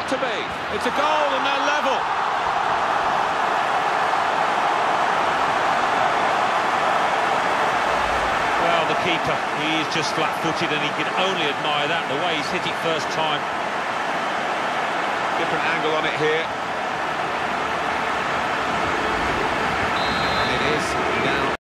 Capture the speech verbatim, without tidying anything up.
to be. It's a goal and they're level. Well, the keeper, he is just flat-footed and he can only admire that, the way he's hit it first time. Different angle on it here.